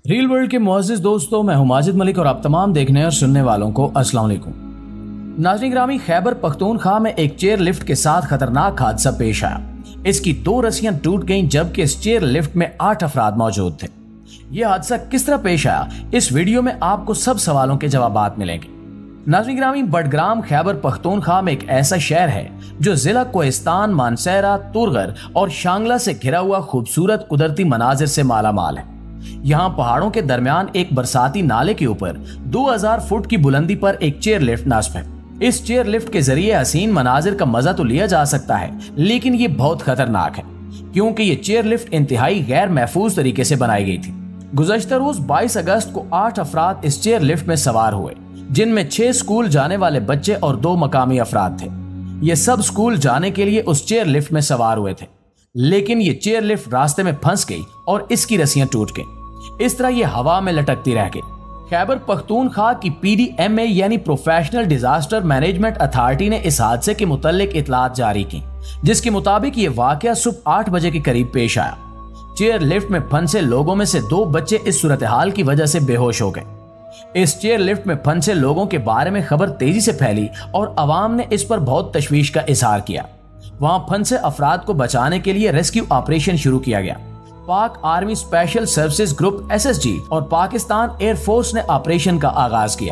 Real world के मुअज़्ज़िज़ दोस्तों, मैं हूं माजिद मलिक और आप तमाम देखने और सुनने वालों को अस्सलाम वालेकुम। नाज़रीन गिरामी, खैबर पख्तूनख्वा में एक चेयर लिफ्ट के साथ खतरनाक हादसा पेश आया। इसकी 2 रस्सियां टूट गईं जबकि इस चेयर लिफ्ट में 8 अफराद मौजूद थे। यह हादसा किस तरह पेश आया, इस वीडियो में आपको सब सवालों के जवाब मिलेंगे। नाज़रीन गिरामी, बडग्राम खैबर पख्तूनख्वा में एक ऐसा शहर है जो जिला कोहिस्तान, मानसेरा, तुरगर और शांगला से घिरा हुआ खूबसूरत कुदरती मनाजिर से मालामाल है। यहाँ पहाड़ों के दरमियान एक बरसाती नाले के ऊपर 2000 फुट की बुलंदी पर एक चेयर लिफ्ट नस्ब है। इस चेयर लिफ्ट के जरिए हसीन मनाजिर का मजा तो लिया जा सकता है, लेकिन ये बहुत खतरनाक है क्योंकि ये चेयर लिफ्ट इंतहाई गैर महफूज तरीके से बनाई गई थी। गुज़श्ता रोज 22 अगस्त को 8 अफराद इस चेयर लिफ्ट में सवार हुए, जिनमें 6 स्कूल जाने वाले बच्चे और 2 मकामी अफराद थे। ये सब स्कूल जाने के लिए उस चेयर लिफ्ट में सवार हुए थे, लेकिन ये चेयर लिफ्ट रास्ते में फंस गई और इसकी रस्सियां टूट गई। इस तरह ये हवा में लटकती रह गई। खैबर पख्तूनख्वा की PDMA यानी प्रोफेशनल डिजास्टर मैनेजमेंट अथॉरिटी ने इस हादसे के मुतालिक इतलात जारी की, जिसके मुताबिक ये वाकया सुबह 8 बजे के करीब पेश आया। चेयर लिफ्ट में फंसे लोगों में से 2 बच्चे इस सूरत हाल की वजह से बेहोश हो गए। इस चेयर लिफ्ट में फंसे लोगों के बारे में खबर तेजी से फैली और अवाम ने इस पर बहुत तशवीश का इजहार किया। वहां फंसे अफराद को बचाने के लिए रेस्क्यू ऑपरेशन शुरू किया गया। Pak army special services group SSG और पाकिस्तान एयरफोर्स ने ऑपरेशन का आगाज किया।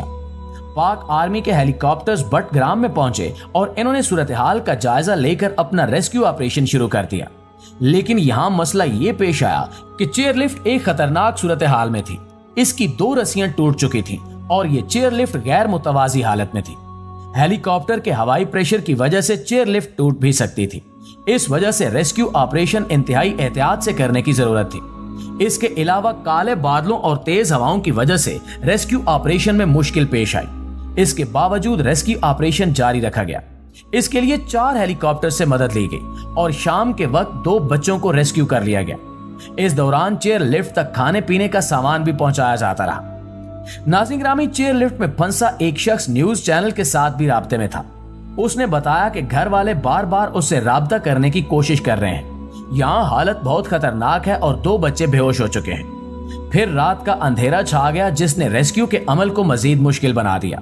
पाक आर्मी के हेलीकॉप्टर्स बडग्राम में पहुंचे और इन्होंने सूरत हाल का जायजा लेकर अपना रेस्क्यू ऑपरेशन शुरू कर दिया। लेकिन यहाँ मसला ये पेश आया कि चेयर लिफ्ट एक खतरनाक सूरत हाल में थी। इसकी 2 रस्सियां टूट चुकी थी और ये चेयर लिफ्ट गैर मुतवाजी हालत में थी। हेलीकॉप्टर के हवाई प्रेशर की वजह से चेयर लिफ्ट टूट भी सकती थी। इस वजह से रेस्क्यू ऑपरेशन इंतहाई एहतियात से करने की जरूरत थी। इसके अलावा काले बादलों और तेज हवाओं की वजह से रेस्क्यू ऑपरेशन में मुश्किल पेश आई। इसके बावजूद रेस्क्यू ऑपरेशन जारी रखा गया। इसके लिए 4 हेलीकॉप्टर से मदद ली गई और शाम के वक्त 2 बच्चों को रेस्क्यू कर लिया गया। इस दौरान चेयर लिफ्ट तक खाने पीने का सामान भी पहुंचाया जाता रहा। नाज़रीन गिरामी, चेयर लिफ्ट में फंसा एक शख्स न्यूज चैनल के साथ भी राब्ते में था। उसने बताया कि घर वाले बार बार उससे राब्ता करने की कोशिश कर रहे हैं। यहाँ हालत बहुत खतरनाक है और 2 बच्चे बेहोश हो चुके हैं। फिर रात का अंधेरा छा गया, जिसने रेस्क्यू के अमल को मजीद मुश्किल बना दिया।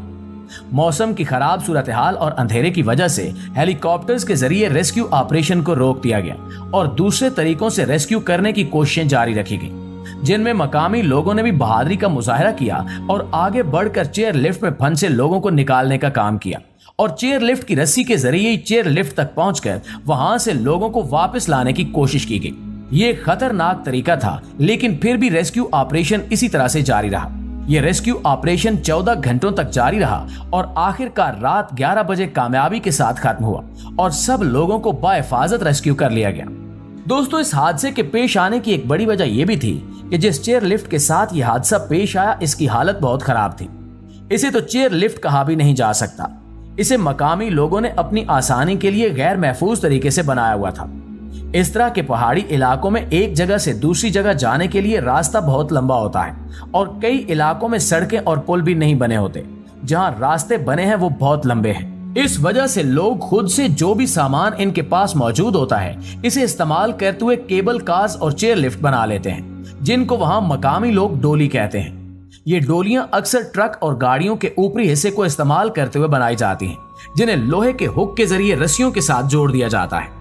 मौसम की खराब सूरत हाल और अंधेरे की वजह से हेलीकॉप्टर्स के जरिए रेस्क्यू ऑपरेशन को रोक दिया गया और दूसरे तरीकों से रेस्क्यू करने की कोशिशें जारी रखी गई, जिनमें मकामी लोगों ने भी बहादुरी का मुजाहरा किया और आगे बढ़कर चेयर लिफ्ट में फंसे लोगों को निकालने का काम किया और चेयर लिफ्ट की रस्सी के जरिए चेयर लिफ्ट तक पहुंचकर वहां से लोगों को वापस लाने की कोशिश की गई। ये खतरनाक तरीका था, लेकिन फिर भी रेस्क्यू ऑपरेशन इसी तरह से जारी रहा। यह रेस्क्यू ऑपरेशन 14 घंटों तक जारी रहा और आखिरकार रात 11 बजे कामयाबी के साथ खत्म हुआ और सब लोगों को बाहिफाजत रेस्क्यू कर लिया गया। दोस्तों, इस हादसे के पेश आने की एक बड़ी वजह यह भी थी कि जिस चेयर लिफ्ट के साथ यह हादसा पेश आया, इसकी हालत बहुत खराब थी। इसे तो चेयर लिफ्ट कहा भी नहीं जा सकता। इसे मकामी लोगों ने अपनी आसानी के लिए गैर महफूज तरीके से बनाया हुआ था। इस तरह के पहाड़ी इलाकों में एक जगह से दूसरी जगह जाने के लिए रास्ता बहुत लंबा होता है और कई इलाकों में सड़कें और पुल भी नहीं बने होते। जहां रास्ते बने हैं वो बहुत लंबे हैं। इस वजह से लोग खुद से जो भी सामान इनके पास मौजूद होता है, इसे इस्तेमाल करते हुए केबल कार्स और चेयर लिफ्ट बना लेते हैं, जिनको वहां मकामी लोग डोली कहते हैं। ये डोलियां अक्सर ट्रक और गाड़ियों के ऊपरी हिस्से को इस्तेमाल करते हुए बनाई जाती हैं, जिन्हें लोहे के हुक के जरिए रस्सियों के साथ जोड़ दिया जाता है।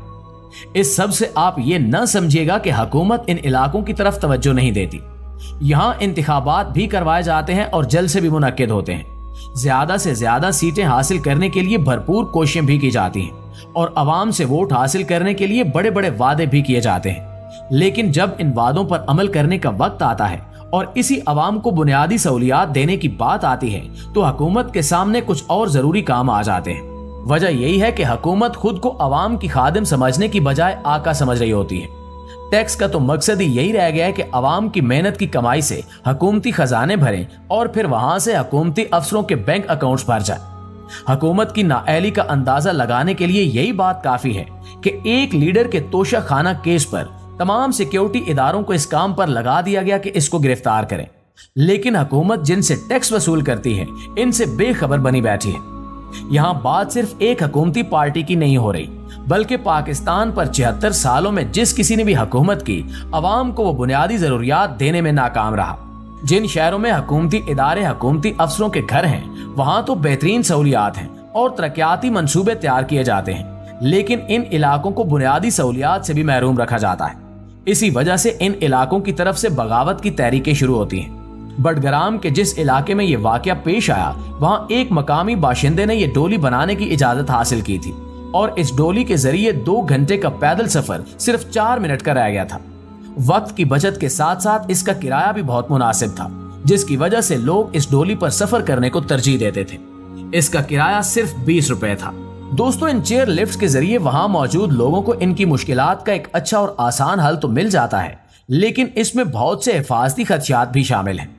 इस सब से आप ये न समझिएगा कि हुकूमत इन इलाकों की तरफ तवज्जो नहीं देती। यहाँ इंतखाबात भी करवाए जाते हैं और जल्द से भी मुनक्किद होते हैं। ज्यादा से ज्यादा सीटें हासिल करने के लिए भरपूर कोशिशें भी की जाती हैं और अवाम से वोट हासिल करने के लिए बड़े बड़े वादे भी किए जाते हैं। लेकिन जब इन वादों पर अमल करने का वक्त आता है और इसी अवाम को बुनियादी सहूलियात देने की बात आती है, तो हुकूमत के सामने कुछ और जरूरी काम आ जाते हैं। वजह यही है कि हुकूमत खुद को अवाम की खादिम समझने की बजाय आका समझ रही होती है। टैक्स का तो मकसद ही यही रह गया है कि अवाम की मेहनत की कमाई से हुकूमती खजाने भरें और फिर वहां से हुकूमती अफसरों के बैंक अकाउंट्स भर जाए। हुकूमत की नाअहली का अंदाजा लगाने के लिए यही बात काफी है कि एक लीडर के तोशा खाना केस पर तमाम सिक्योरिटी इदारों को इस काम पर लगा दिया गया कि इसको गिरफ्तार करें, लेकिन हुकूमत जिनसे टैक्स वसूल करती है, इनसे बेखबर बनी बैठी है। यहाँ बात सिर्फ एक हुकूमती पार्टी की नहीं हो रही, बल्कि पाकिस्तान पर 76 सालों में जिस किसी ने भी हुकूमत की, अवाम को वो बुनियादी जरूरियात देने में नाकाम रहा। जिन शहरों में हुकूमती इदारे, हुकूमती अफसरों के घर हैं, वहां तो बेहतरीन सहूलियात हैं और तरक्याती मंसूबे तैयार किए जाते हैं, लेकिन इन इलाकों को बुनियादी सहूलियात से भी महरूम रखा जाता है। इसी वजह से इन इलाकों की तरफ से बगावत की तहरीकें शुरू होती हैं। बडग्राम के जिस इलाके में ये वाकया पेश आया, वहां एक मकामी बाशिंदे ने यह डोली बनाने की इजाजत हासिल की थी और इस डोली के जरिए 2 घंटे का पैदल सफर सिर्फ 4 मिनट का रह गया था। वक्त की बचत के साथ साथ इसका किराया भी बहुत मुनासिब था, जिसकी वजह से लोग इस डोली पर सफर करने को तरजीह देते थे। इसका किराया सिर्फ 20 रुपए था। दोस्तों, इन चेयर लिफ्ट के जरिए वहां मौजूद लोगों को इनकी मुश्किलात का एक अच्छा और आसान हल तो मिल जाता है, लेकिन इसमें बहुत से हिफाजती खदशात भी शामिल हैं।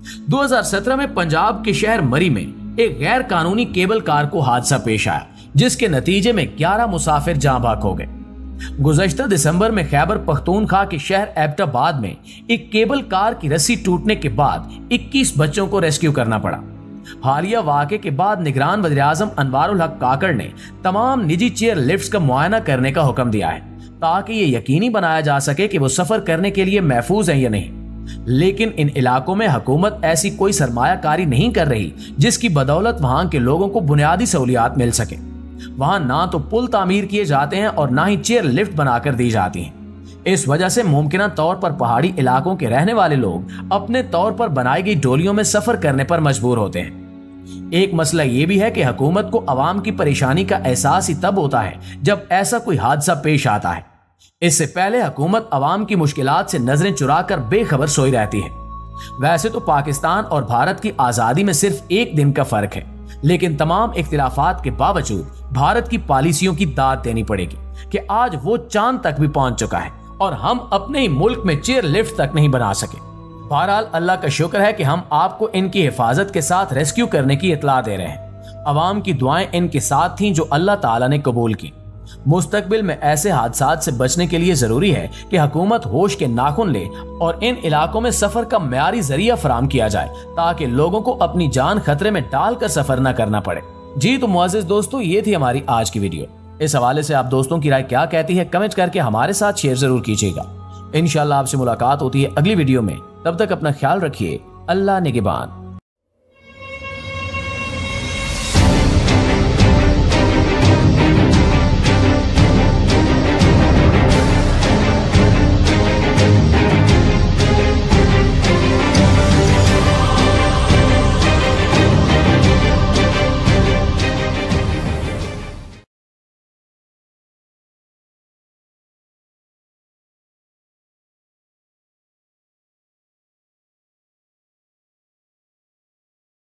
2017 में पंजाब के शहर मरी में एक गैर कानूनी केबल कार को हादसा पेश आया, जिसके नतीजे में 11 मुसाफिर जाँ बाक हो गए। गुज़श्ता दिसंबर में खैबर पख्तूनख्वा के शहर एबटाबाद में एक केबल कार की रस्सी टूटने के बाद 21 बच्चों को रेस्क्यू करना पड़ा। हालिया वाक़े के बाद निगरान वज़ीर-ए-आज़म अनवारुल हक काकड़ ने तमाम निजी चेयर लिफ्ट्स का मुआयना करने का हुक्म दिया है, ताकि ये यकीनी बनाया जा सके कि वो सफर करने के लिए महफूज हैं या नहीं। लेकिन इन इलाकों में हुकूमत ऐसी कोई सरमायाकारी नहीं कर रही जिसकी बदौलत वहां के लोगों को बुनियादी सहूलियात मिल सके। वहां ना तो पुल तामीर किए जाते हैं और ना ही चेयर लिफ्ट बनाकर दी जाती हैं। इस वजह से मुमकिना तौर पर पहाड़ी इलाकों के रहने वाले लोग अपने तौर पर बनाई गई डोलियों में सफर करने पर मजबूर होते हैं। एक मसला ये भी है कि हुकूमत को अवाम की परेशानी का एहसास ही तब होता है जब ऐसा कोई हादसा पेश आता है। इससे पहले हुकूमत अवाम की मुश्किलात से नजरें चुराकर बेखबर सोई रहती है। वैसे तो पाकिस्तान और भारत की आजादी में सिर्फ 1 दिन का फर्क है, लेकिन तमाम इख्तिलाफात के बावजूद भारत की पॉलिसियों की दाद देनी पड़ेगी कि आज वो चांद तक भी पहुंच चुका है और हम अपने ही मुल्क में चेयर लिफ्ट तक नहीं बना सके। बहरहाल अल्लाह का शुक्र है कि हम आपको इनकी हिफाजत के साथ रेस्क्यू करने की इतला दे रहे हैं। अवाम की दुआएं इनके साथ थीं जो अल्लाह ताला ने कबूल की। मुस्तकबिल में ऐसे हादसात से बचने के लिए जरूरी है कि हुकूमत होश के नाखून ले और इन इलाकों में सफर का मयारी जरिया फराम किया जाए, ताकि लोगों को अपनी जान खतरे में डालकर सफर न करना पड़े। जी तो मुअज़्ज़िज़ दोस्तों, ये थी हमारी आज की वीडियो। इस हवाले से आप दोस्तों की राय क्या कहती है, कमेंट करके हमारे साथ शेयर जरूर कीजिएगा। इंशाल्लाह आपसे मुलाकात होती है अगली वीडियो में। तब तक अपना ख्याल रखिए। अल्लाह निगहबान।